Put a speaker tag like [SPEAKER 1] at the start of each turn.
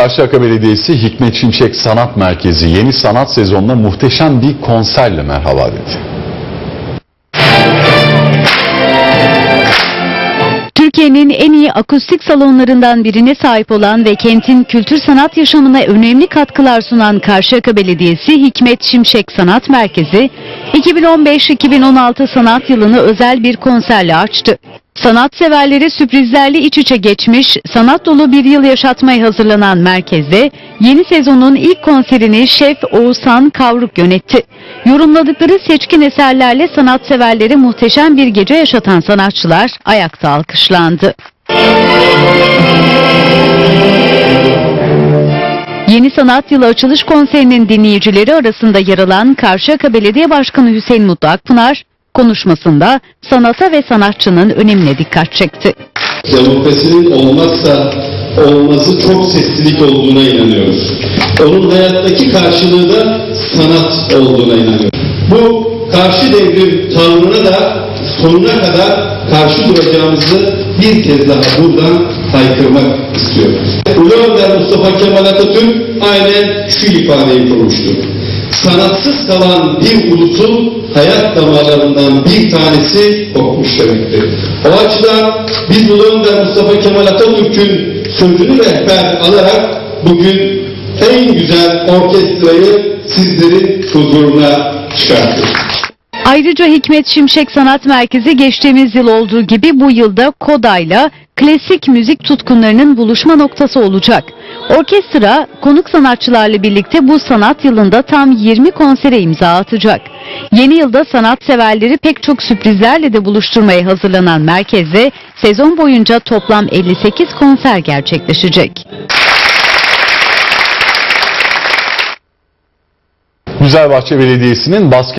[SPEAKER 1] Karşıyaka Belediyesi Hikmet Şimşek Sanat Merkezi yeni sanat sezonuna muhteşem bir konserle merhaba dedi.
[SPEAKER 2] Türkiye'nin en iyi akustik salonlarından birine sahip olan ve kentin kültür sanat yaşamına önemli katkılar sunan Karşıyaka Belediyesi Hikmet Şimşek Sanat Merkezi, 2015-2016 sanat yılını özel bir konserle açtı. Sanatseverleri sürprizlerle iç içe geçmiş, sanat dolu bir yıl yaşatmaya hazırlanan merkezde yeni sezonun ilk konserini Şef Oğuzhan Kavruk yönetti. Yorumladıkları seçkin eserlerle sanatseverleri muhteşem bir gece yaşatan sanatçılar ayakta alkışlandı. Yeni sanat yılı açılış konserinin dinleyicileri arasında yer alan Karşıyaka Belediye Başkanı Hüseyin Mutlu Akpınar, konuşmasında sanata ve sanatçının önemine dikkat çekti.
[SPEAKER 3] Demokrasinin olmazsa olmazı çok seslilik olduğuna inanıyoruz. Onun hayattaki karşılığı da sanat olduğuna inanıyoruz. Bu karşı devrim tavrına da sonuna kadar karşı duracağımızı bir kez daha buradan haykırmak istiyorum. Ulu Önder Mustafa Kemal Atatürk aynen şu ifadeyi kurmuştur. Sanatsız kalan bir ulusun hayat damarlarından bir tanesi kopmuş demektir. O açıdan biz Ulu Önder Mustafa Kemal Atatürk'ün sözünü rehber alarak bugün en güzel orkestrayı sizlerin huzuruna çıkarttık.
[SPEAKER 2] Ayrıca Hikmet Şimşek Sanat Merkezi geçtiğimiz yıl olduğu gibi bu yılda Koda'yla klasik müzik tutkunlarının buluşma noktası olacak. Orkestra konuk sanatçılarla birlikte bu sanat yılında tam 20 konsere imza atacak. Yeni yılda sanatseverleri pek çok sürprizlerle de buluşturmaya hazırlanan merkezde sezon boyunca toplam 58 konser gerçekleşecek.
[SPEAKER 1] Güzelbahçe Belediyesi'nin basket